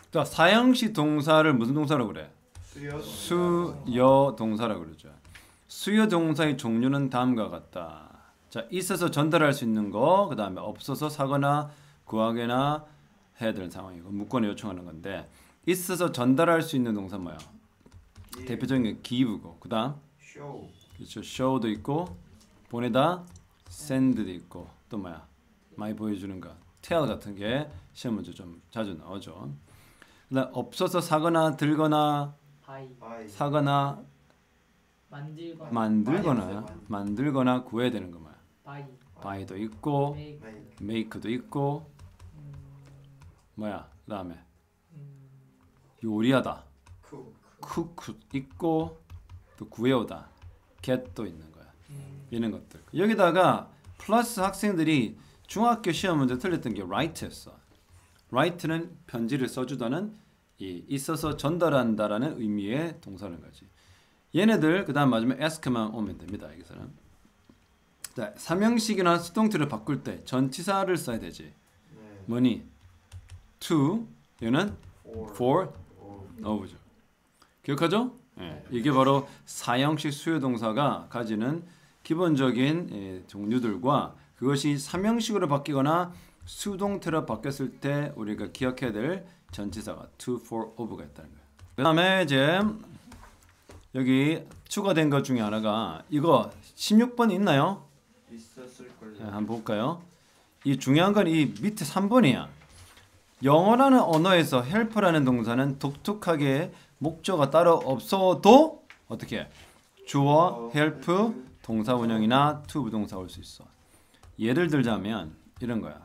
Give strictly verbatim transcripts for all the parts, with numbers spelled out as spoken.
자, 사형식 동사를 무슨 동사라고 그래? 수요 수여 동사라고 그러죠. 수요 동사의 종류는 다음과 같다. 자, 있어서 전달할 수 있는 거, 그 다음에 없어서 사거나 구하거나 해야 되는 상황이고 묻거나 요청하는 건데, 있어서 전달할 수 있는 동사 뭐야? give, 대표적인 게 give고, 그 다음 show, 그렇죠. show도 있고, 보내다, send도 있고, 또 뭐야? 많이 보여주는 거, tell 같은 게 시험 문제 좀 자주 나오죠. 그다음 없어서 사거나 들거나 바이 buy, 사거나 만들거나 만들거나 많이 없어요, 만들거나 구해야 되는 거 뭐야? 바이 buy도 있고 메이크 make, make도 있고 음, 뭐야? 그다음에 음, 요리하다 cook, cook 있고 또 구해오다 get도 있는 거야. 음, 이런 것들. 여기다가 플러스 학생들이 중학교 시험 문제 틀렸던 게 write였어. write는 편지를 써주다는 이 있어서 전달한다라는 의미의 동사는 거지. 얘네들 그다음 마지막에 ask만 오면 됩니다. 여기서는. 자, 삼형식이나 수동태를 바꿀 때 전치사를 써야 되지. 네, 뭐니? to 얘는 for, for or, 어우죠. 기억하죠? 예, 이게 바로 사형식 수요 동사가 가지는 기본적인 예, 종류들과 그것이 삼형식으로 바뀌거나 수동태로 바뀌었을 때 우리가 기억해야 될 전치사가 to, for, of가 있다는 거예요. 그 다음에 이제 여기 추가된 것 중에 하나가 이거 십육 번 있나요? 있었을걸요. 예, 한번 볼까요? 이 중요한 건 이 밑에 삼 번이야. 영어라는 언어에서 help라는 동사는 독특하게 목적어가 따로 없어도 어떻게 해? 주어, help, 동사 원형이나 to 부동사 올 수 있어. 예를 들자면 이런 거야.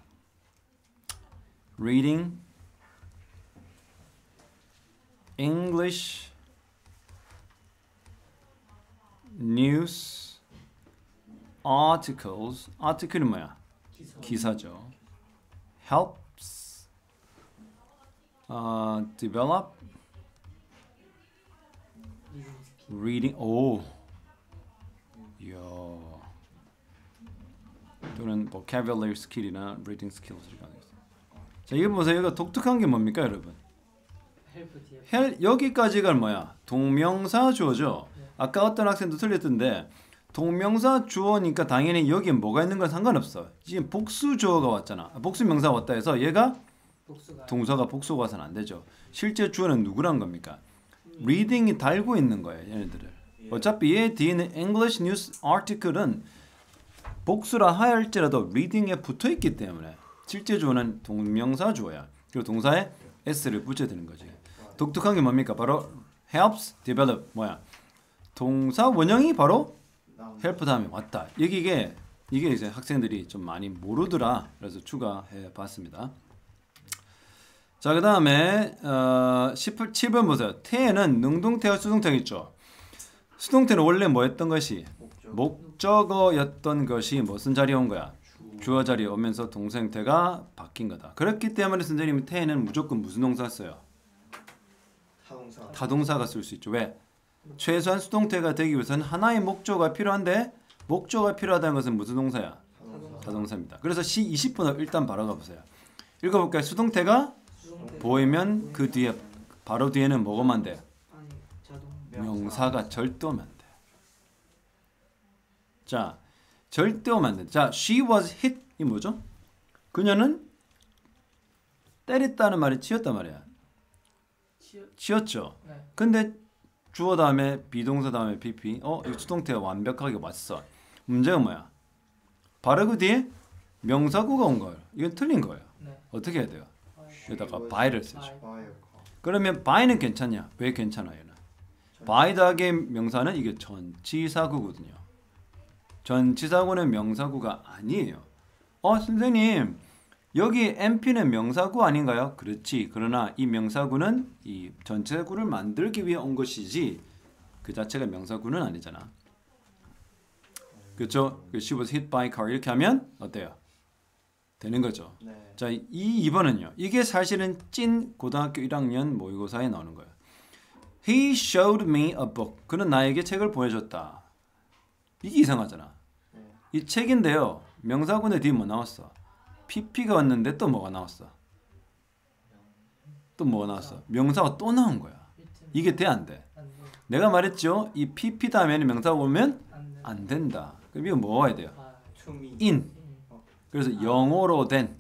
Reading English news articles. article은 뭐야? 기사 기사죠. helps uh, develop 리딩 스킬 reading. 오, 이야. 또는 vocabulary skill이나 reading skills를 가능했어. 자, 이거 보세요. 이거 독특한 게 뭡니까, 여러분? 헬프 뒤에 헬 여기까지가 뭐야? 동명사 주어죠. 네. 아까 어떤 학생도 틀렸던데 동명사 주어니까 당연히 여기에 뭐가 있는 건 상관없어. 지금 복수 주어가 왔잖아. 복수 명사 왔다 해서 얘가 복수가 동사가 복수가 와서는 안 되죠. 실제 주어는 누구란 겁니까? reading이 달고 있는 거예요, 얘네들을. 어차피 얘 뒤에는 English news article은 복수라 할지라도 reading에 붙어 있기 때문에 실제 주어는 동명사 주어야. 그리고 동사에 s를 붙여야 되는 거지. 독특한 게 뭡니까? 바로 helps develop 뭐야? 동사 원형이 바로 help 다음에 왔다. 여기 이게 이게 이제 학생들이 좀 많이 모르더라. 그래서 추가해 봤습니다. 자, 그 다음에 어, 십칠 번 보세요. 태는 능동태와 수동태가 있죠. 수동태는 원래 뭐 했던 것이? 목적, 목적어였던 것이 무슨 자리에 온 거야? 주어 자리에 오면서 동사 형태가 바뀐 거다. 그렇기 때문에 선생님이 태는 무조건 무슨 동사 써요? 타동사, 타동사가 쓸 수 있죠. 왜? 최소한 수동태가 되기 위해서는 하나의 목적어가 필요한데 목적어가 필요하다는 것은 무슨 동사야? 타동사, 타동사입니다. 그래서 시 이십 분을 일단 바로 가보세요. 읽어볼까요? 수동태가 수동태 보이면 그 뒤에 바로 뒤에는 뭐가만 돼? 아니 자동 명사가 절대 오면 안 돼. 자, 절대 오면 안 돼. 자, she was hit 이 뭐죠? 그녀는 때렸다는 말이 치였단 말이야. 치어 치였죠. 네 근데 주어 다음에 비동사 다음에 pp. 어, 이 수동태가 완벽하게 왔어. 문제가 뭐야? 바로 그 뒤에 명사구가 온 거예요. 이건 틀린 거예요. 네 어떻게 해야 돼요? 바이 여기다가 by를 쓰죠. 바이 buy, 그러면 by는 괜찮냐? 왜 괜찮아 얘는? by 다음에 명사는 이게 전치사구거든요. 전치사구는 명사구가 아니에요. 어, 선생님, 여기 엠피는 명사구 아닌가요? 그렇지. 그러나 이 명사구는 이 전치사구를 만들기 위해 온 것이지 그 자체가 명사구는 아니잖아. 그렇죠? She was hit by car 이렇게 하면 어때요? 되는 거죠. 네, 자, 이 이 번은요. 이게 사실은 찐 고등학교 일 학년 모의고사에 나오는 거예요. He showed me a book. 그는 나에게 책을 보여줬다. 이게 이상하잖아. 네, 이 책인데요. 명사구의 뒤에 뭐 나왔어? 피피가 왔는데 또 뭐가 나왔어? 또 뭐 나왔어? 명사가 또 나온 거야. written. 이게 돼 안 돼? 안 돼. 내가 말했죠. 이 pp 다음에는 명사가 오면 안 돼. 안 된다. 그럼 이거 뭐 와야 돼요? 아, to me. in. 음. 그래서 영어로 된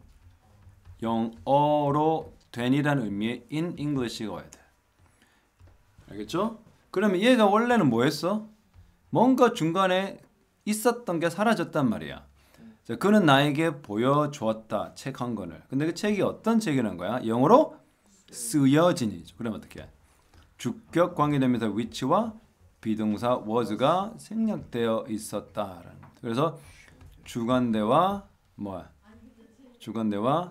영어로 된이라는 의미의 in English가 와야 돼. 알겠죠? 그러면 얘가 원래는 뭐 했어? 뭔가 중간에 있었던 게 사라졌단 말이야. 자, 그는 나에게 보여주었다. 책 한 권을. 근데 그 책이 어떤 책이라는 거야? 영어로 쓰여진 이죠. 그러면 어떻게 해? 주격 관계되면서 which와 비동사 was가 생략되어 있었다라는 거. 그래서 주관대와 뭐야? 주관대와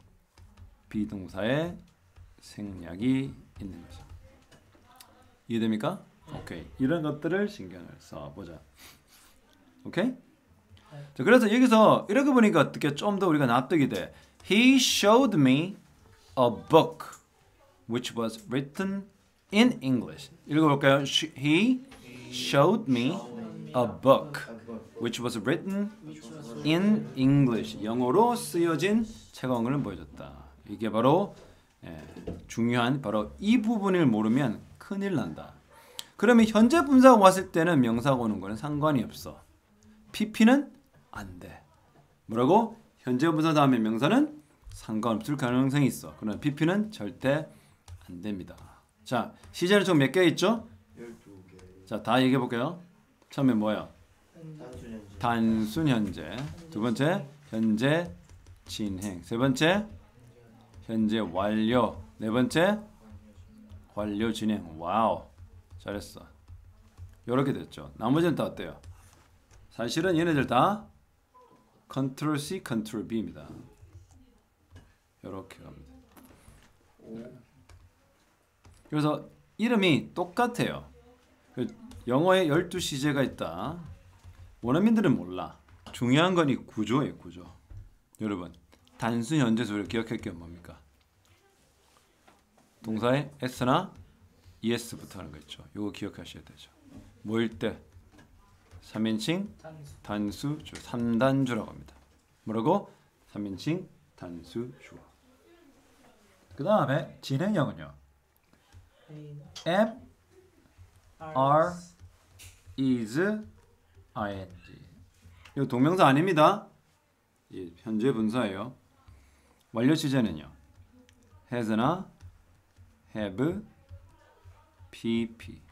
비동사의 생략이 있는 거죠. 이해됩니까? 오케이. 이런 것들을 신경을 써보자. 오케이? 자, 그래서 여기서 이렇게 보니까 어떻게 좀 더 우리가 납득이 돼. He showed me a book which was written in English. 읽어볼까요? He showed me a book which was written in English. 영어로 쓰여진 책원을 보여줬다. 이게 바로 예, 중요한 바로 이 부분을 모르면 큰일 난다. 그러면 현재 분사가 왔을 때는 명사가 오는 거는 상관이 없어. pp는 안 돼. 뭐라고? 현재 분사 다음에 명사는 상관없을 가능성이 있어. 그러나 pp는 절대 안 됩니다. 자, 시제는 총 몇 개 있죠? 열두 개. 자, 다 얘기해 볼게요. 처음에 뭐야? 단순 현재. 단순 현재. 두 번째, 현재 진행. 세 번째, 현재 완료. 네 번째, 완료 진행. 와우. 잘했어. 요렇게 됐죠. 나머지는 다 어때요? 사실은 얘네들 다 컨트롤 C, 컨트롤 B입니다. 요렇게 갑니다. 그래서 이름이 똑같아요. 영어에 열두 시제가 있다. 원어민들은 몰라. 중요한 건 이 구조예요, 구조. 여러분, 단순 현재수를 기억할 게 뭡니까? 동사에 s나 es부터 하는 거 있죠. 요거 기억하셔야 되죠. 뭐일 때? 삼인칭 단수. 단수주, 삼단주라고 합니다. 뭐라고? 삼인칭 단수주. 그 다음에 진행형은요. A, am, R, are, is, ing. 이거 동명사 아닙니다. 예, 현재 분사예요. 완료 시제는요. has나 have, pp.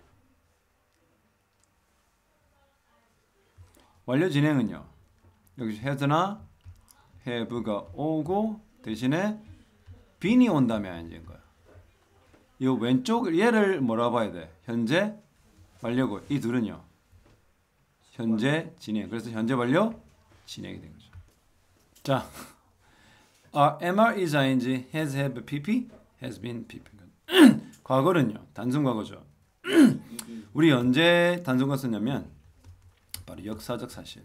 완료 진행은요. 여기 has나 have가 오고 대신에 bene이 온다면 ing인 거야. 이 왼쪽 얘를 뭐라 봐야 돼? 현재 완료고 이 둘은요. 현재 진행. 그래서 현재 완료 진행이 된 거죠. 자, are, am, are, is, ing, has, have, pp, has been, pp. 과거는요. 단순 과거죠. 우리 언제 단순과 썼냐면 바로 역사적 사실.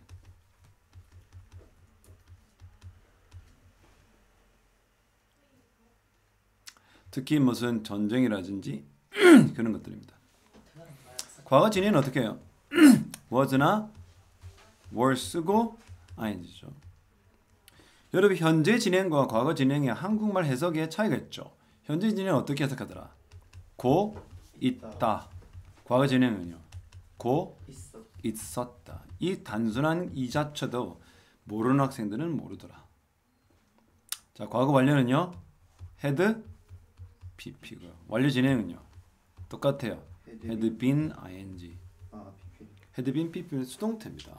특히 무슨 전쟁이라든지 그런 것들입니다. 과거 진행은 어떻게 해요? was나 were 쓰고 ing죠. 여러분 현재 진행과 과거 진행의 한국말 해석의 차이가 있죠. 현재 진행은 어떻게 해석하더라? 고 있다. 과거 진행은요. 고 있어. 있었다. 이 단순한 이 자체도 모르는 학생들은 모르더라. 자, 과거 완료는요. had, pp고요. 완료 진행은요. 똑같아요. had been, ing. 아, pp. had been, pp는 수동태입니다.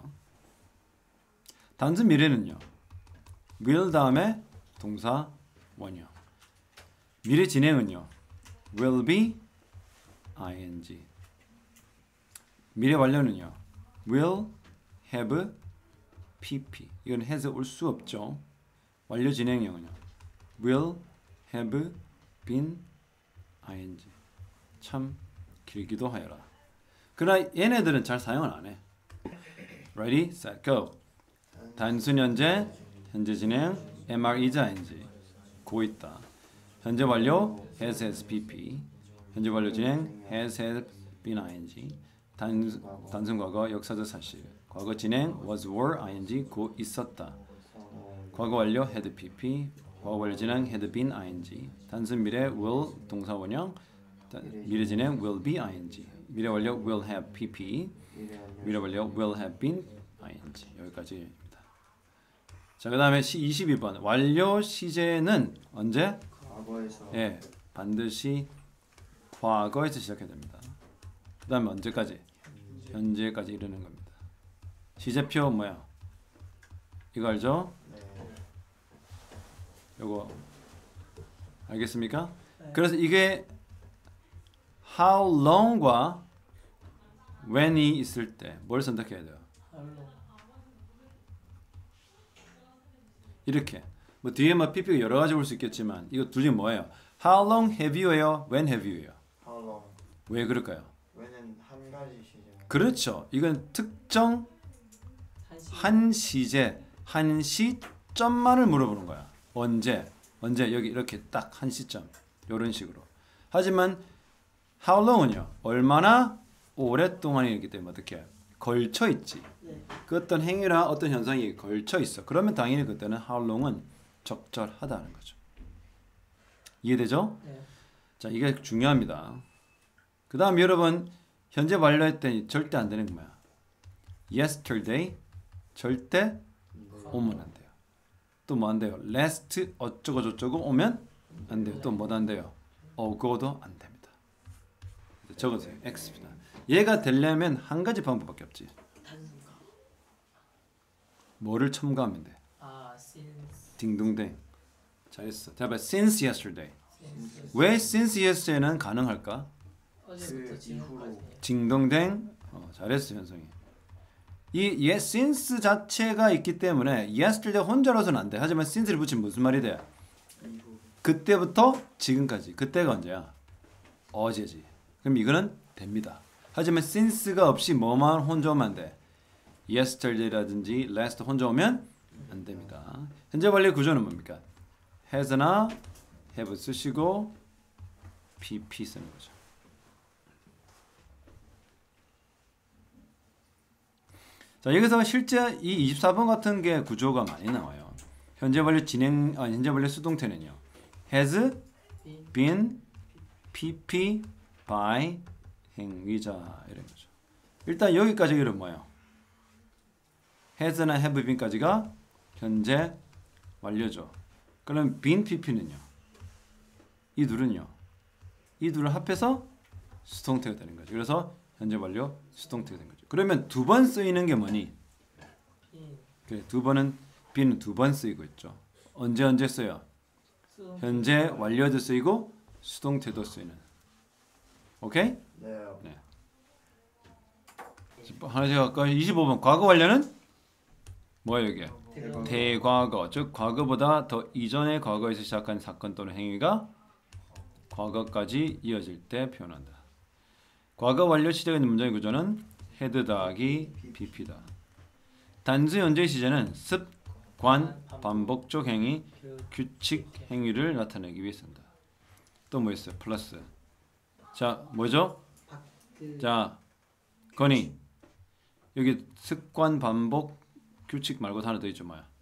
단순 미래는요. will 다음에 동사 원형. 미래 진행은요. will be, ing. 미래 완료는요. will, have, pp. 이건 has 올 수 없죠. 완료 진행형은요. will, have, been, ing. 참 길기도 하여라. 그러나 얘네들은 잘 사용을 안 해. Ready, set, go. 단순 현재, 현재 진행, am, are, is, ing. 고 있다. 현재 완료, has, has, pp. 현재 완료 진행, has, has, been, ing. 단, 단순 과거, 역사적 사실. 과거 진행, was, were, ing. 고 있었다. 과거 완료, had, pp. 과거 완료 진행 had been ing. 단순 미래 will 동사 원형. 다- 미래 진행 will be ing. 미래 완료 will have pp. 미래 완료. 미래 완료 will have been ing. 여기까지입니다. 자, 그다음에 이십이 번 완료 시제는 언제? 과거에서 예, 반드시 과거에서 시작해야 됩니다. 그다음에 언제까지? 현재까지 이르는 겁니다. 시제표 뭐야? 이거 알죠? 네. 요거 알겠습니까? 네. 그래서 이게 how long과 when이 있을 때 뭘 선택해야 돼요? 할로. 이렇게 뭐 뒤에 뭐 피피가 여러 가지 올 수 있겠지만 이거 둘 중에 뭐예요? How long have you예요? When have you예요? How long? 왜 그럴까요? 왜는 한 가지 시제. 그렇죠. 이건 특정 한시. 한 시제 한 시점만을 물어보는 거야. 언제? 언제? 여기 이렇게 딱 한 시점. 이런 식으로. 하지만 how long은요. 얼마나 오랫동안이기 때문에 어떻게 해요? 걸쳐 있지. 네. 그 어떤 행위나 어떤 현상이 걸쳐 있어. 그러면 당연히 그때는 how long은 적절하다는 거죠. 이해되죠? 네. 자, 이게 중요합니다. 그 다음 여러분 현재 완료했더니 절대 안 되는 거 뭐야? yesterday 절대 오면 안 돼요. 또 뭐 안 돼요? last 어쩌고 저쩌고 오면 안 돼요. 또 뭐 안 돼요? 어고도 안 됩니다. 적으세요. X입니다. 얘가 되려면 한 가지 방법밖에 없지. 단순가. 뭐를 첨가하면 돼? 아, since. 딩동댕. 잘했어. 대답해. Since yesterday. since. 왜 since yesterday는 가능할까? 어제부터 그 지금까지. 딩동댕. 어, 잘했어 현성이. 이 yes, since 자체가 있기 때문에 yesterday 혼자로서는 안 돼. 하지만 since를 붙이면 무슨 말이 돼? 이후. 그때부터 지금까지. 그때가 언제야? 어제지. 그럼 이거는 됩니다. 하지만 since가 없이 뭐만 혼자 오면 안 돼. yesterday라든지 last 혼자 오면 안 됩니다. 현재 완료 구조는 뭡니까? has나 have 쓰시고 pp 쓰는 거죠. 자, 여기서 실제 이 이십사 번 같은 게 구조가 많이 나와요. 현재 완료 진행, 아, 현재 완료 수동태는요. has been. been, pp, by, 행위자 이런 거죠. 일단 여기까지 이름 뭐예요? has나 have been까지가 현재 완료죠. 그럼 been, pp는요? 이 둘은요? 이 둘을 합해서 수동태가 되는 거죠. 그래서 현재 완료 수동태가 된 거죠. 그러면 두 번 쓰이는 게 뭐니? been. 그래, 두 번은 be는 두 번 쓰이고 있죠. 언제 언제 써요? 수동. 현재 완료도 쓰이고 수동태도 쓰이는. 오케이? 네. 네. 하나씩 할까요? 이십오 번 과거 완료는 뭐예요 이게? 대과거. 대과거, 즉 과거보다 더 이전의 과거에서 시작한 사건 또는 행위가 과거까지 이어질 때 표현한다. 과거 완료 시제가 있는 문장의 구조는 had 더하기 pp다. 단수 현재 시제는 습관, 반복적 행위, 그 규칙 행위를 나타내기 위해 쓴다. 또 뭐 있어요? 플러스. 자, 뭐죠? 박, 그 자, 건이 여기 습관, 반복, 규칙 말고 하나 더 있죠, 뭐야?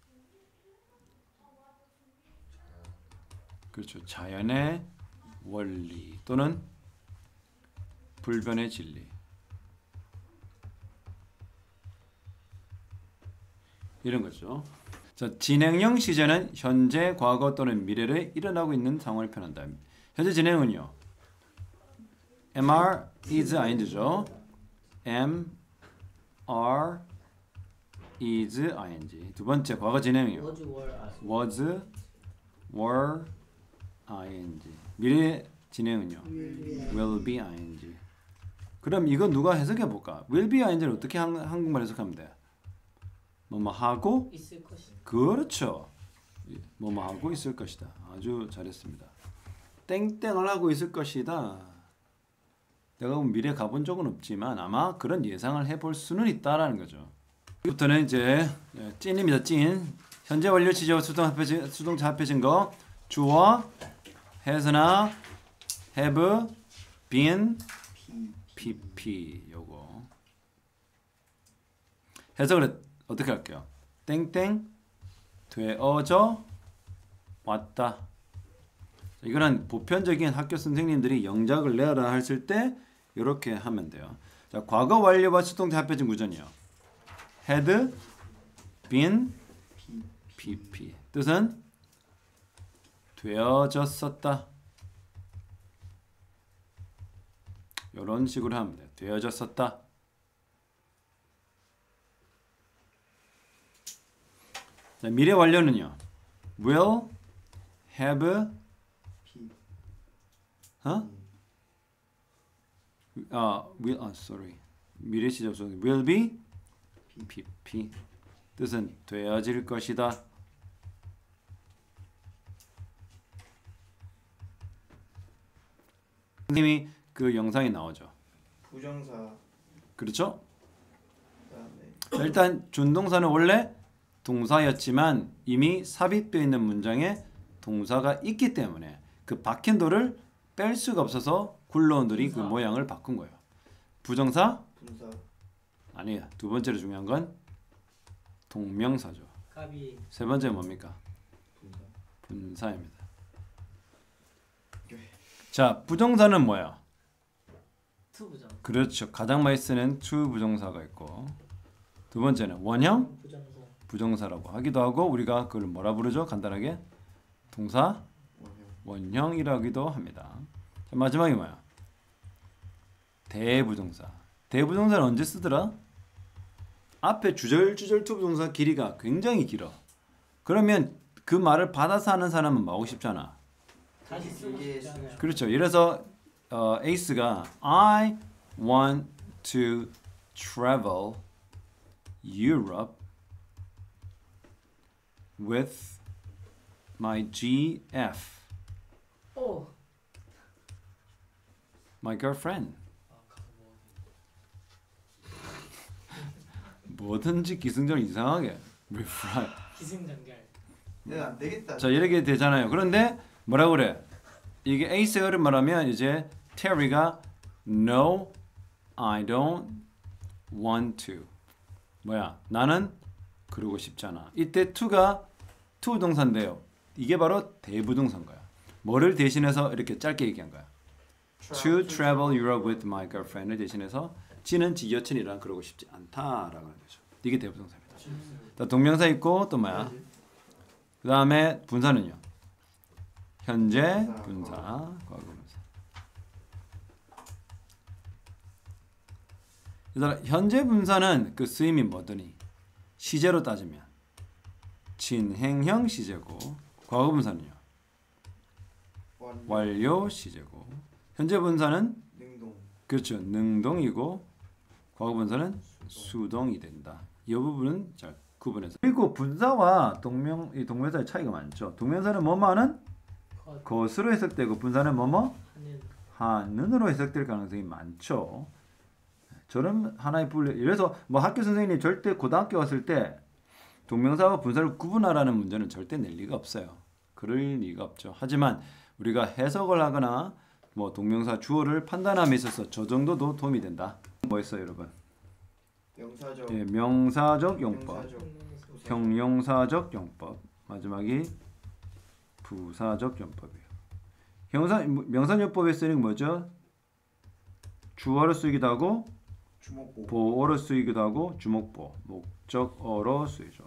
그렇죠. 자연의 원리 또는 불변의 진리. 이런 거죠. 자, 진행형 시제는 현재, 과거 또는 미래에 일어나고 있는 상황을 표현한다. 현재 진행은요. mr, is, ing죠. am, are, is, ing. 두 번째 과거 진행이요. was were are. was, were, ing. 미래 진행은요. will be, ing. 그럼 이거 누가 해석해 볼까? will be, ing를 어떻게 한, 한국말 해석하면 돼? 뭐뭐 하고 있을 것이. 그렇죠. 뭐뭐 하고 있을 것이다. 아주 잘했습니다. 땡땡을 하고 있을 것이다. 내가 미래 가본 적은 없지만 아마 그런 예상을 해볼 수는 있다라는 거죠. 부터는 이제 찐입니다. 찐. 현재 완료 시제와 수동 합해진, 수동차 합해진 거 주어 has나 have been pp 요거 해석을 어떻게 할게요? 땡땡 되어져 왔다. 이거는 보편적인 학교 선생님들이 영작을 내라 했을 때 이렇게 하면 돼요. 자, 과거 완료와 수동태 합해진 구전이요. had been pp. 뜻은 되어졌었다. 이런 식으로 하면 돼요. 되어졌었다. 자, 미래 완료는요. will have 비. 어? 아, will 아, sorry. 미래 시제 속 will be pp. 뜻은 되어질 것이다. 선생님이 그 영상이 나오죠. 부정사. 그렇죠? 그다음에 자, 일단 준동사는 원래 동사였지만 이미 삽입되어 있는 문장에 동사가 있기 때문에 그 박힌 도를 뺄 수가 없어서 굴러온들이 그 분사. 모양을 바꾼 거예요. 부정사? 분사. 아니야. 두 번째로 중요한 건 동명사죠. 갑이 세 번째 뭡니까? 분사. 분사입니다. 자, 부정사는 뭐야? 투부정. 그렇죠. 가장 많이 쓰는 to 부정사가 있고 두 번째는 원형 부정사. 부정사라고 하기도 하고 우리가 그걸 뭐라 부르죠? 간단하게 동사 원형. 원형이라기도 합니다. 자, 마지막이 뭐야? 대부정사. 대부정사는 언제 쓰더라? 앞에 주절주절 to 부정사 길이가 굉장히 길어. 그러면 그 말을 받아서 하는 사람은 뭐 하고 싶잖아. 다시 쓰고 싶지 않아요. 그렇죠. 이래서 어, 에이스가 I want to travel Europe with my G F, 오. my girlfriend. 아, 가서 뭐 뭐든지 기승전 이상하게 with right. 기승전결. 내가 안 되겠다. 자 이렇게 되잖아요. 그런데 뭐라 그래? 이게 에이스를 말하면 이제 테리가 No, I don't want to. 뭐야? 나는 그러고 싶지 않아. 이때 to가 to 동사인데요. 이게 바로 대부동사인 거야. 뭐를 대신해서 이렇게 짧게 얘기한 거야. To travel Europe with my girlfriend을 대신해서 지는 지 여친이랑 그러고 싶지 않다라고 하는 거죠. 이게 대부동사입니다. 자, 동명사 있고 또 뭐야? 그 다음에 분사는요. 현재 분사, 과거 분사. 그래서 현재 분사는 그 쓰임이 뭐더니 시제로 따지면 진행형 시제고 과거 분사는요. 완. 완료 시제고 현재 분사는 능동. 그렇죠. 능동이고 과거 분사는 수동이 된다. 이 부분은 잘 구분해서. 그리고 분사와 동명 이 동명사의 차이가 많죠. 동명사는 뭐뭐하는 컷. 것으로 해석되고 분사는 뭐뭐 하는. 하는으로 해석될 가능성이 많죠. 저는 하나의 분류. 이래서 뭐 학교 선생님이 절대 고등학교 왔을 때 동명사와 분사를 구분하라는 문제는 절대 낼 리가 없어요. 그럴 리가 없죠. 하지만 우리가 해석을 하거나 뭐 동명사 주어를 판단함에 있어서 저 정도도 도움이 된다. 뭐였어요, 여러분? 명사적. 예, 명사적 용법, 명사적. 형용사적 용법, 마지막이 부사적 용법이에요. 형사 명사 용법에 쓰는 게 뭐죠? 주어로 쓰기도 하고 주목보. 보어로 쓰이기도 하고 주목보, 목적어로 쓰이죠.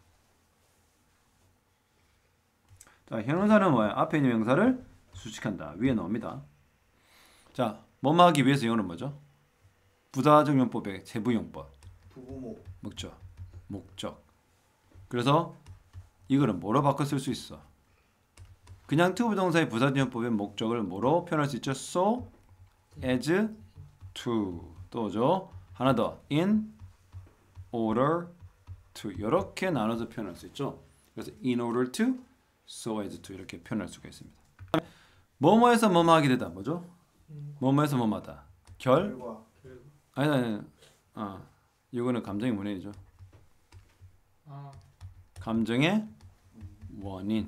자, 형용사는 뭐야? 앞에 있는 명사를 수식한다. 위에 나옵니다. 자, 뭐뭐 하기 위해서 영어는 뭐죠? 부사적 용법의 세부 용법. 부부목. 목적, 목적. 그래서 이거를 뭐로 바꿔 쓸 수 있어? 그냥 to 부동사의 부사적 용법의 목적을 뭐로 표현할 수 있죠? So, as, to. 또죠. 하나 더. in order to. 이렇게 나눠서 표현할 수 있죠. 그래서 in order to, so as to 이렇게 표현할 수가 있습니다. 뭐뭐에서 뭐뭐 하게 되다. 뭐죠? 음, 뭐뭐에서 뭐뭐하다. 결? 결과. 결국. 아니 아니. 아, 이거는 감정의 원인이죠. 아, 감정의 원인.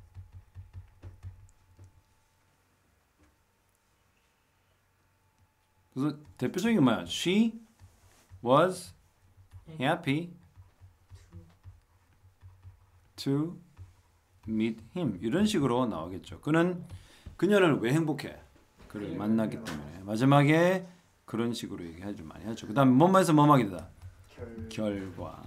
그래서 대표적인 게 뭐야? She was happy to meet him 이런 식으로 나오겠죠. 그는 그녀를 왜 행복해? 그를 만났기 때문에. 마지막에 그런 식으로 얘기하죠. 많이 하죠. 그다음 뭐뭐에서 뭐뭐하게 되다. 결 결과.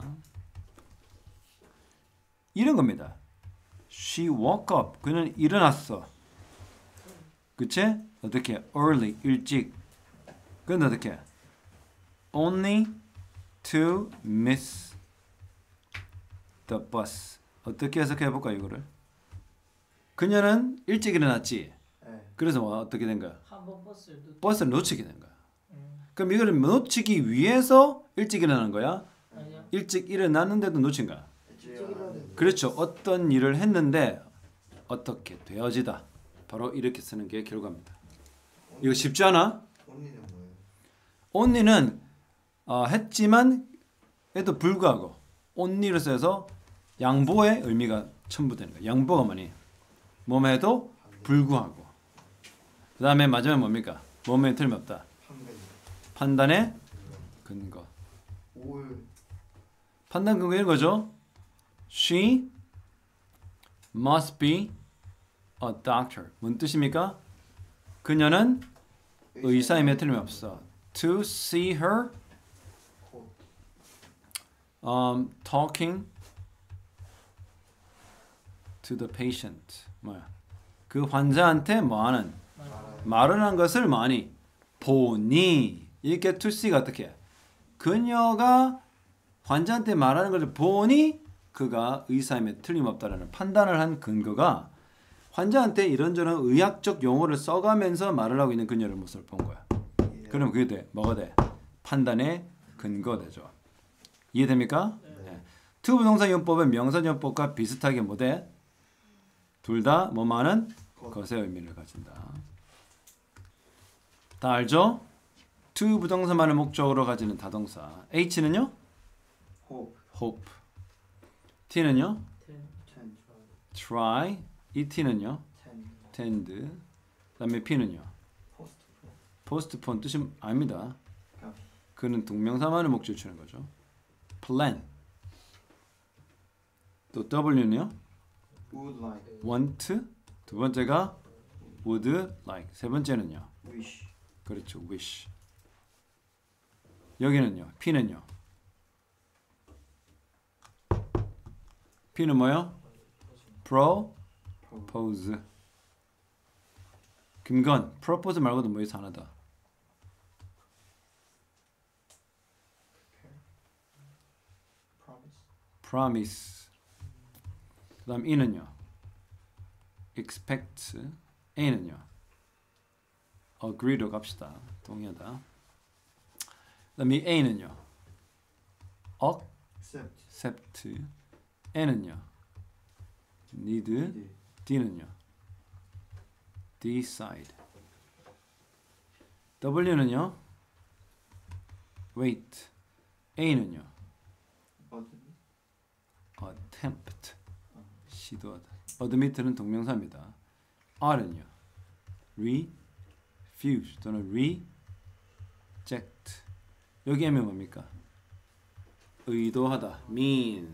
이런 겁니다. She woke up. 그는 일어났어. 그치? 어떻게? Early. 일찍. 그건 어떻게? Only to miss the bus. 어떻게 해석해 볼까 이거를? 그녀는 일찍 일어났지. 네. 그래서 뭐 어떻게 된 거야? 한번 버스를 놓. 버스를 놓치게 된 거야. 음. 그럼 이거를 놓치기 위해서 일찍 일어나는 거야? 아니요. 일찍 일어났는데도 놓친 거야. 일찍 일어나는 그렇죠. 어떤 일을 했는데 어떻게 되어지다. 바로 이렇게 쓰는 게 결과입니다. 이거 쉽지 않아? 언니는 뭐예요? only는 어, 했지만 에도 불구하고 only로 써서 양보의 의미가 첨부되는 거야. 양보가 뭐니? 몸에도 불구하고. 그 다음에 마지막 뭡니까? 몸에 틀림없다. 판매 판단의 근거. 올 판단 근거 이런 거죠. She must be a doctor. 뭔 뜻입니까? 그녀는 의사임에 틀림없어. To see her 곧 um, talking to the patient. 뭐야? 그 환자한테 뭐하는 말하는. 말을 한 것을 많이 보니. 이렇게 to see가 어떻게 해? 그녀가 환자한테 말하는 것을 보니 그가 의사임에 틀림없다라는 판단을 한 근거가 환자한테 이런저런 의학적 용어를 써가면서 말을 하고 있는 그녀를 모습을 본 거야. 예. 그럼 그게 돼. 뭐가 돼? 판단의 근거 되죠. 이해됩니까? 네. to 부동사 용법은 명사 용법과 비슷하게 뭐 돼? 둘 다 뭐만은 것. 것의 의미를 가진다. 다 알죠? to 부동사만을 목적으로 가지는 다동사. H는요? 호 hope. T는요? 텐. 텐 try. 이 T는요? 텐 tend. 그다음에 P는요? 포스트 postpone 뜻이 아닙니다. 가 그는 동명사만을 목적으로 주는 거죠. plan. 또 W는요? would like want. 두 번째가 would like. 세 번째는요? wish 그렇죠. wish. 여기는요. P는요? P는 뭐요? propose. 김건, propose 말고도 뭐 있어 하나 더. promise promise. 그다음 E는요. expect. A는요. agree로 갑시다. 동의하다. 그다음에 A는요. accept accept. N은요. need. need D는요. decide. W는요. wait. A는요. admit attempt. 시도하다. admit는 동명사입니다. R은요. refuse 또는 reject. 여기 M은 뭡니까? 의도하다. mean.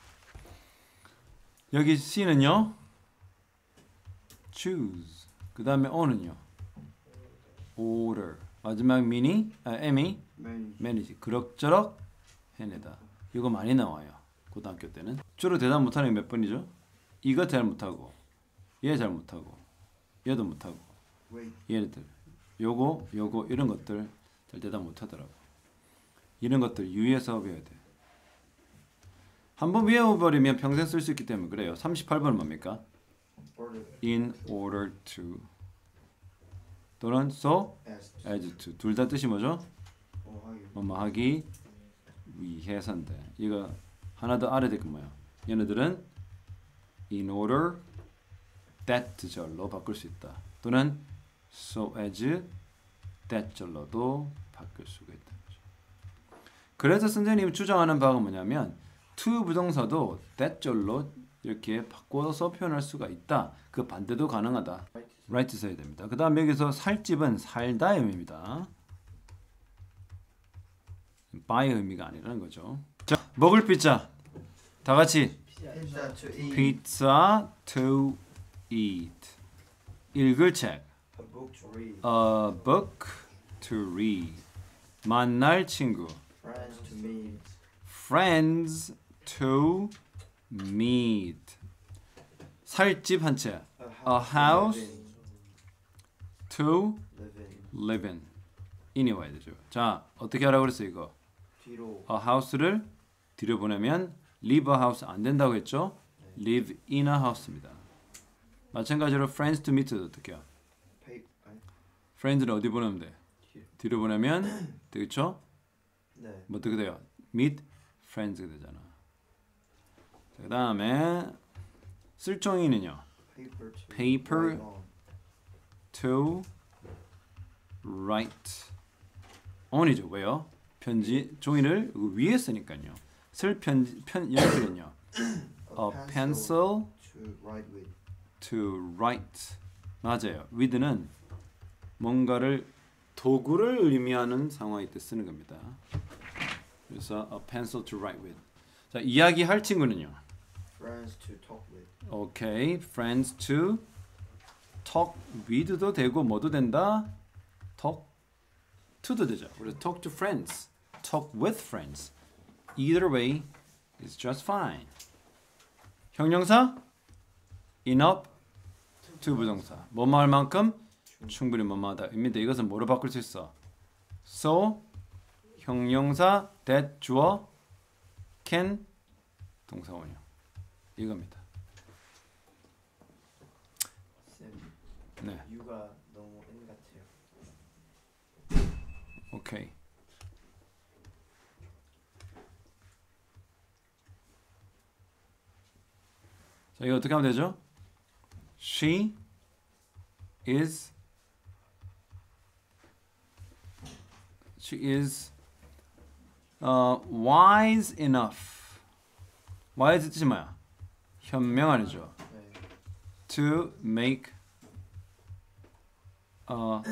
여기 C는요. choose. 그 다음에 O는요. order. 마지막 mean이 아, M이 manage manage. 그럭저럭 해내다. 이거 많이 나와요. 고등학교 때는. 주로 대답 못하는 게 몇 번이죠? 이거 잘 못하고 얘 잘 못하고 얘도 못하고 wait 얘네들 요거 요거 이런 것들 잘 대답 못하더라고. 이런 것들 유의해서 배워야 돼. 한번 외워버리면 평생 쓸 수 있기 때문에 그래요. 삼십팔 번은 뭡니까? order in order to 또는 so as as to. 둘 다 뜻이 뭐죠? 뭐 하기 뭐뭐 하기 위해서인데 이거 하나 더 알아야 될 건 뭐야? 얘네들은 in order that 절로 바꿀 수 있다. 또는 so as that 절로도 바꿀 수가 있다. 그래서 선생님이 주장하는 바가 뭐냐면 to 부동사도 that 절로 이렇게 바꿔서 표현할 수가 있다. 그 반대도 가능하다. right 써야 됩니다. 그 다음 여기서 살집은 살다의 의미입니다. by의 의미가 아니라는 거죠. 자, 먹을 피자 다 같이 Pizza to eat. pizza to eat. 읽을 책. A book to read. A book to read. 만날 친구. Friends to meet. Friends to meet. 살 집 한 채. A house, house to to live in. live in. in이 와야 되죠. 자, 어떻게 하라고 그랬어요, 이거? 뒤로. A house를 뒤로 보내면 live a house 안 된다고 했죠? live in a house입니다. 마찬가지로 friends to meet도 어떻게 해요? Pay. 아니, friends를 어디 보내면 돼? 뒤. 뒤로 보내면 되겠죠? 네. 뭐 어떻게 돼요? meet friends가 되잖아. 그 다음에 쓸 종이는요. Paper to Paper. write on. to write on이죠. 왜요? 편지 종이를 위에 쓰니까요. 쓸 편지 편 연필은요. A pencil to write with. to write. 맞아요. with는 뭔가를 도구를 의미하는 상황일 때 쓰는 겁니다. 그래서 a pencil to write with. 자, 이야기할 친구는요. Friends to talk with. 오케이. friends to talk with도 되고 뭐도 된다. talk to도 되죠. 그래서 talk to friends, talk with friends. Either way is just fine. 형용사 enough to 부정사. 뭐뭐 할 만큼 충분히 뭐뭐 하다. 의미인데 이것은 뭐로 바꿀 수 있어? so 형용사 that 주어 can 동사 원형. 이겁니다. 쌤, 네. 유가 너무 N 같아요. 오케이. 자, 이거 어떻게 하면 되죠? She is She is uh, wise enough. wise 뜻이 뭐야? 현명하죠. 네. To make a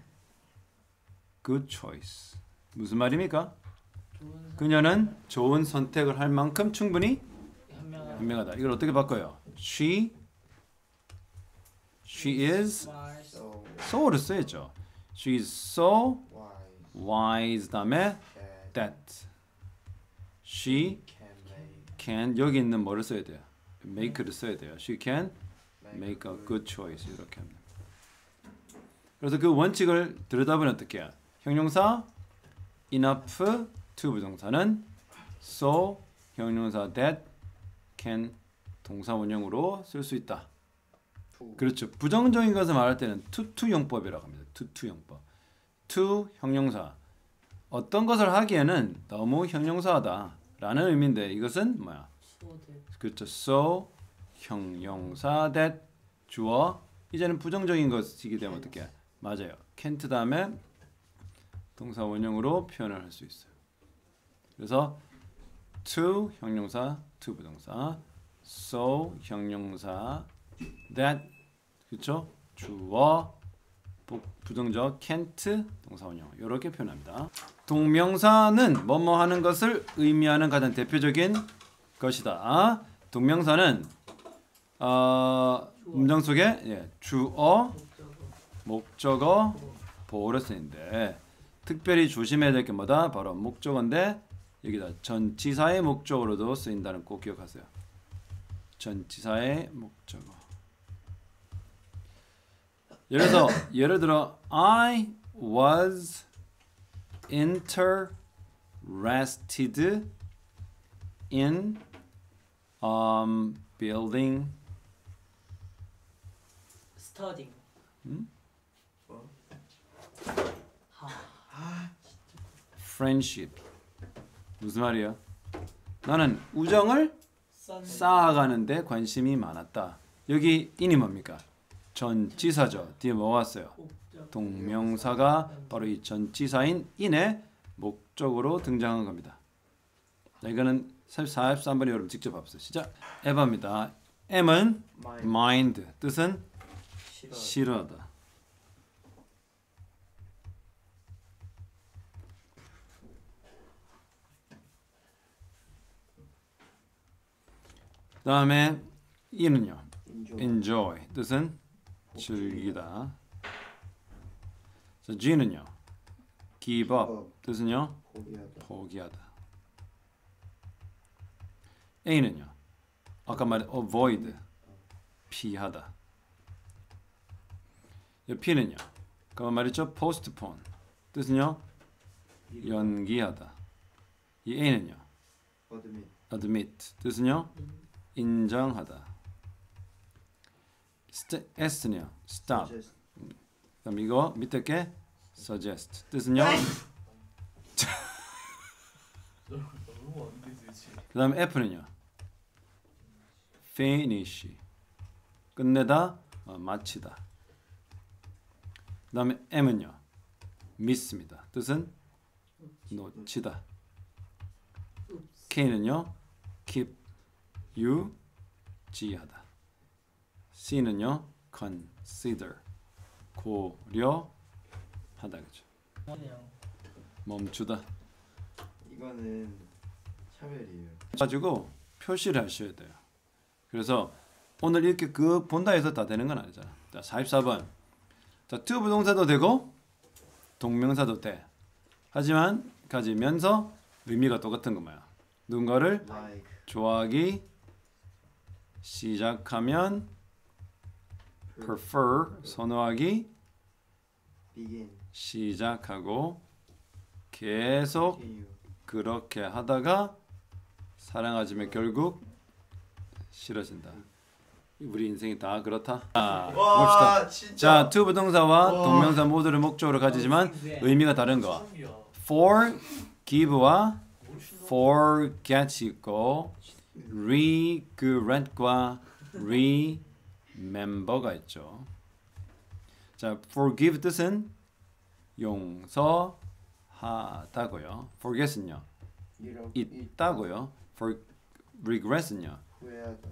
good choice. 무슨 말입니까? 좋은 그녀는 좋은 선택을 할 만큼 충분히 현명한 현명하다. 이걸 어떻게 바꿔요? She She is wise, So so를 써야죠. She is so wise wise 다음에 that that she can make can 여기 있는 뭐를 써야 돼요? make를 써야 돼요. She can make, make a good choice 이렇게 합니다. 그래서 그 원칙을 들여다보면 어떻게 해요? 형용사 enough to 부정사는 so 형용사 that can 동사 원형으로 쓸 수 있다. to. 그렇죠. 부정적인 것을 말할 때는 to to 용법이라고 합니다. to to 용법. to 형용사 어떤 것을 하기에는 너무 형용사하다라는 의미인데 이것은 뭐야? 소들 그렇죠. so 형용사 that 주어 이제는 부정적인 것이기 때문에 어떻게 해? 맞아요. can't 다음에 동사 원형으로 표현을 할 수 있어요. 그래서 to 형용사 to 부동사 so 형용사 that 그렇죠? 주어 부, 부정적 can't 동사 원형 이렇게 표현합니다. 동명사는 뭐뭐 하는 것을 의미하는 가장 대표적인 것이다. 동명사는 어, 문장 속에 예, 주어, 목적어 목적어, 보어로 쓰이는데 특별히 조심해야 될 게 뭐다? 바로 목적어인데 여기다 전치사의 목적어로도 쓰인다는 꼭 기억하세요. 전치사의 목적어. 예를 들어 예를 들어 I was interested in um, building studying 음? 뭐? 하 friendship. 무슨 말이야? 나는 우정을 썬 쌓아가는데 관심이 많았다. 여기 in이 뭡니까? 전치사죠. 뒤에 뭐 왔어요? 목적 동명사가 바로 이 전치사인 in의 목적으로 등장한 겁니다. 자, 이거는 사십삼 번에 여러분 직접 봐보세요. 시작. 에바입니다. M은 mind mind 뜻은 싫어. 싫어하다. 다음에 E는요. 인조. enjoy 뜻은 즐기다. 자, G는요. give up 뜻은요. 포기하다. 포기하다. A는요. 아까 말한 avoid 피하다. P는요. 아까 말했죠. postpone 뜻은요. 연기하다. 이 A는요. 어드밋. admit 뜻은요. 인정하다. st- S는요. stop. suggest. 그럼 이거 밑에 게 suggest 뜻은요. 너무 안 되지. 그다음에 F는요. finish 끝내다 어, 마치다. 그다음에 M은요. miss입니다. 뜻은 놓치다. K는요. keep 유지하다. C는요. consider 고려하다. 그죠? 그냥 멈추다. 이거는 차별이에요. 가지고 표시를 하셔야 돼요. 그래서 오늘 이렇게 그 본다 해서 다 되는 건 아니잖아. 자, 사십사 번. 자, to 부동사도 되고 동명사도 돼. 하지만 가지면서 의미가 똑같은 거 뭐야? 누군가를 like. 좋아하기 시작하면 prefer 선호하기 begin. 시작하고 계속 continue. 그렇게 하다가 사랑하지만 결국 싫어진다. 우리 인생이 다 그렇다. 자, 봅시다. 와 진짜. 자, to 부동사와 와. 동명사 모두를 목적으로 가지지만 의미가 다른 거. for give와 forget 있고 regret과 remember가 있죠. 자, forgive 뜻은 용서하다고요. forget은요. 이렇게 있다고요. for regret은요. 후회하다.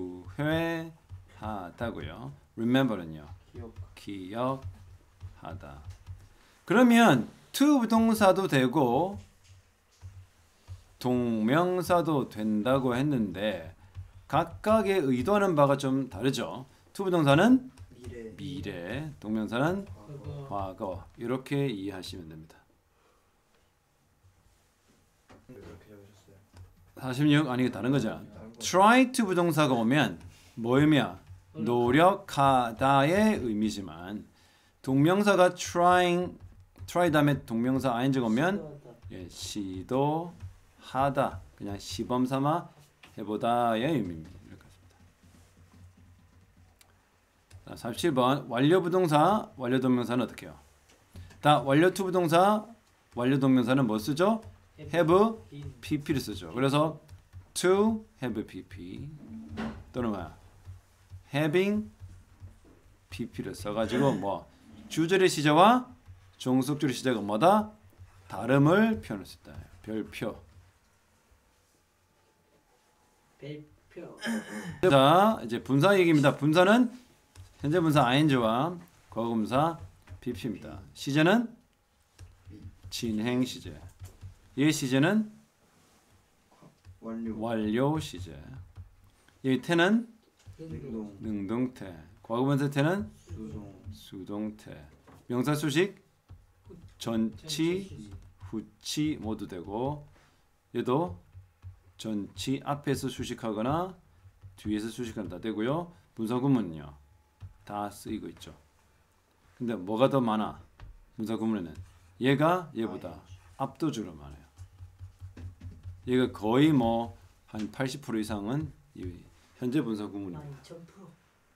후회하다고요. remember는요. 기억. 기억하다. 그러면 to 부동사도 되고 동명사도 된다고 했는데 각각의 의도하는 바가 좀 다르죠. to 부동사는 미래. 미래, 동명사는 과거. 과거. 이렇게 이해하시면 됩니다. 이렇게 적으셨어요. 사십육 아니 다른 거죠. 다른 거. try to 부동사가 오면 뭐 의미야? 노력하다의 의미지만 동명사가 trying try 다음에 동명사 ing가 오면 예, 시도하다 그냥 시범 삼아 해보다의 의미입니다. 이렇게 했습니다. 자, 사십칠 번 완료 부동사 완료 동명사는 어떻게 해요? 다 완료 to 부동사 완료 동명사는 뭐 쓰죠? have pp를 쓰죠. 그래서 to have pp 또는 뭐야? having pp를 써가지고 뭐 주절의 시제와 종속절의 시제가 뭐다? 다름을 표현할 수 있다. 별표. 별표. 자, 이제 분사 얘기입니다. 분사는 현재 분사 ing와 과거분사 pp입니다. 시제는 진행 시제. 얘 시제는 완료. 완료 시제. 얘 태는 능동. 능동태. 과거분사 태는 수송. 수동태. 명사 수식 전치, 후치 모두 되고 얘도 전치 앞에서 수식하거나 뒤에서 수식하면 다 되고요. 분사 구문은요. 다 쓰이고 있죠. 근데 뭐가 더 많아? 분사 구문에는 얘가 얘보다 압도적으로 많아요. 얘가 거의 뭐 한 팔십 퍼센트 이상은 이 현재 분사 구문입니다. 이천 프로.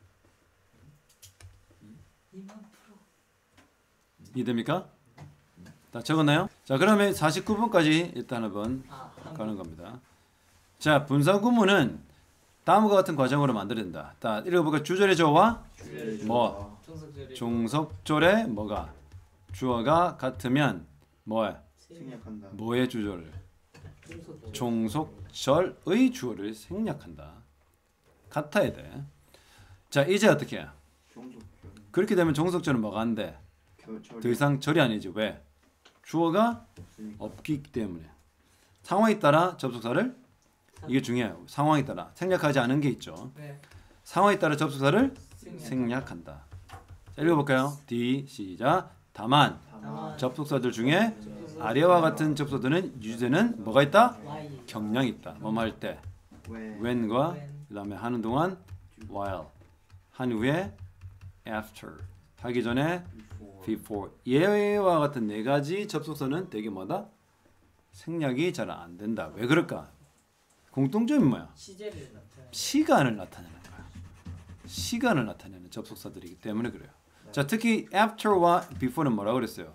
이만 프로. 이해됩니까? 다 적었나요? 자, 그러면 사십구 번까지 일단 한번 아, 가는 겁니다. 자, 분사 구문은 다음과 같은 과정으로 만들어진다. 자, 읽어볼까? 주절의 조와 뭐? 종속절의 종속절의 뭐가? 주어가 같으면 뭐야? 생략한다. 뭐의 주절을? 종속절. 종속절의 주어를 생략한다. 같아야 돼. 자, 이제 어떻게 해? 종속절. 그렇게 되면 종속절은 뭐가 안 돼? 겨- 절이 더 이상 절이 아니지. 왜? 주어가 없으니까. 없기 때문에. 상황에 따라 접속사를 이게 중요해요. 상황에 따라 생략하지 않은 게 있죠. 네. 상황에 따라 접속사를 생략. 생략한다. 자, 읽어볼까요? D 시작. 다만 다만 접속사들 중에 아래와 같은 접속사들은 유주되는 뭐가 있다? Y. 경향이 있다. 뭐뭐 할 때 when when과 when. 그 다음에 하는 동안 while 한 후에 after 하기 전에 before before 얘와 같은 네 가지 접속사는 되게 뭐다? 생략이 잘 안 된다. 왜 그럴까? 공통점이 뭐야? 시제를 나타내. 시간을 나타내는 거야. 시간을 나타내는 접속사들이기 때문에 그래요. 자, 특히 after와 before는 뭐라고 그랬어요?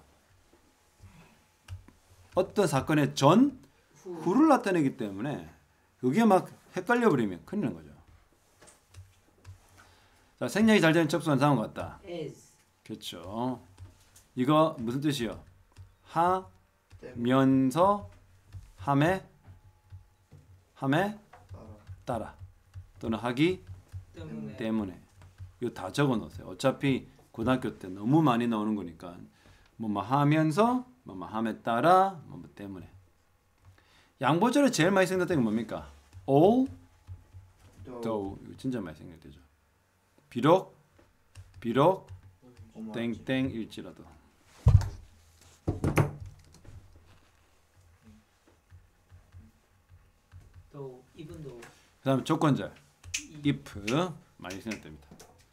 어떤 사건의 전, 후. 후를 나타내기 때문에 그게 막 헷갈려 버리면 큰일 나는 거죠. 자, 생략이 잘 되는 접속사는 다음과 같다. is. 그렇죠. 이거 무슨 뜻이요? 때문에 하면서 함에 함에 따라 따라 또는 하기 때문에. 때문에 이거 다 적어 놓으세요. 어차피 고등학교 때 너무 많이 나오는 거니까 뭐뭐 하면서 뭐뭐 함에 따라 뭐뭐 때문에. 양보절에 제일 많이 생겼던 게 뭡니까? all though 이거 진짜 많이 생겼되죠. 비록 비록 땡땡일지라도. 또 even though. 그다음에 조건절 이- if 많이 생각됩니다.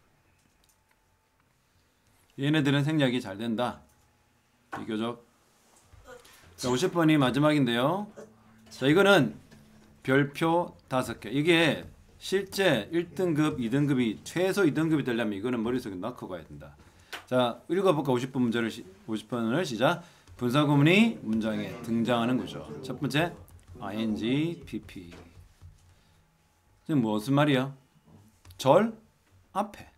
얘네들은 생략이 잘 된다. 비교적. 자, 오십 번이 마지막인데요. 자, 이거는 별표 다섯 개. 이게 실제 일 등급, 이 등급이 최소 이 등급이 되려면 이거는 머릿속에 넣고 가야 된다. 자, 읽어볼까? 오십 번 문제를 시, 오십 번을 시작. 분사 구문이 문장에 등장하는 거죠. 첫 번째 ing, pp. 지금 무슨 말이야? 절 앞에.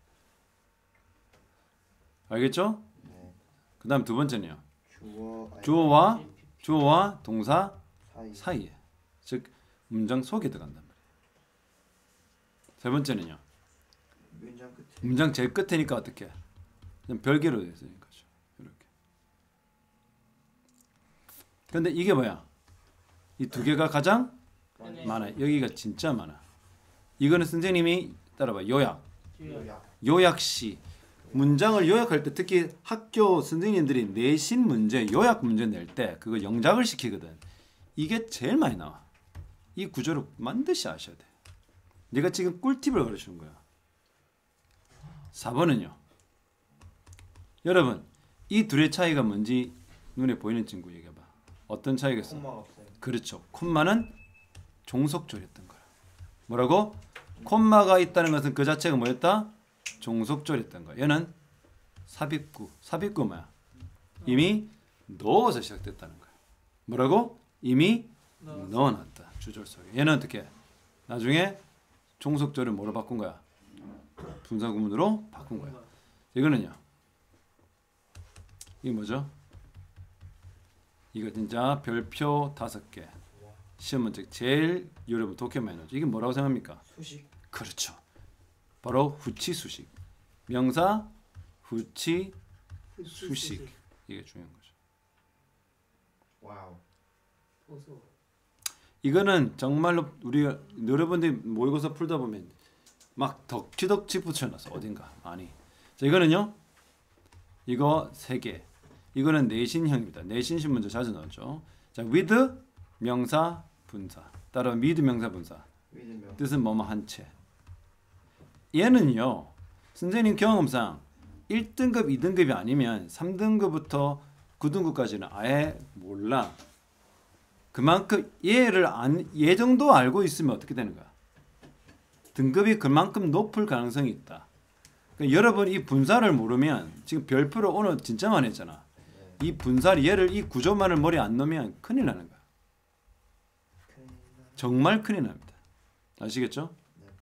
알겠죠? 네. 그다음 두 번째는요. 주어 아니, 주어와 주어와 동사 사이 사이에, 즉 문장 속에 들어간단 말이에요. 세 번째는요. 문장 끝에 문장 제일 끝에니까 어떻게? 그냥 별개로 되어 있으니까 이렇게. 근데 이게 뭐야? 이 두 개가 가장 네. 많아. 여기가 진짜 많아. 이거는 선생님이 따라봐. 요약. 요약 요약시. 문장을 요약할 때 특히 학교 선생님들이 내신 문제, 요약 문제 낼 때 그거 영작을 시키거든. 이게 제일 많이 나와. 이 구조를 반드시 아셔야 돼. 내가 지금 꿀팁을 가르치는 거야. 사 번은요. 여러분, 이 둘의 차이가 뭔지 눈에 보이는 친구 얘기해봐. 어떤 차이겠어? 콤마가 없어요. 그렇죠. 콤마는 종속절이었던 거야. 뭐라고? 콤마가 있다는 것은 그 자체가 뭐였다? 종속절이었던 거야. 얘는 삽입구. 삽입구 뭐야? 이미 넣어서 시작됐다는 거야. 뭐라고? 이미 넣어서. 넣어놨다. 주절 속에. 얘는 어떻게? 나중에 종속절을 뭐로 바꾼 거야? 분사구문으로 바꾼 거야. 이거는요. 이게 뭐죠? 이거 진짜 별표 다섯 개. 시험 문제 제일 여러분 독해 많이 나오죠. 이게 뭐라고 생각합니까? 수식 그렇죠. 바로 후치 수식. 명사 후치 후치, 수식. 수식. 이게 중요한 거죠. 와우 보소. 이거는 정말로 우리 여러분들이 모의고사 풀다 보면 막 덕지덕지 붙여놨어 어딘가 많이. 자, 이거는요. 이거 세 개. 이거는 내신형입니다. 내신식 문제 자주 나오죠. 자, with 명사 분사. 따라 with 명사 분사. 믿으면 뜻은 뭐뭐 한 채. 얘는요. 선생님 경험상 일 등급, 이 등급이 아니면 삼 등급부터 구 등급까지는 아예 몰라. 그만큼 얘를 안, 얘 정도 알고 있으면 어떻게 되는 거야? 등급이 그만큼 높을 가능성이 있다. 그러니까 여러분 이 분사를 모르면 지금 별표를 오늘 진짜 많이 했잖아. 이 분사를 얘를 이 구조만을 머리에 안 넣으면 큰일 나는 거야. 정말 큰일 납니다. 아시겠죠?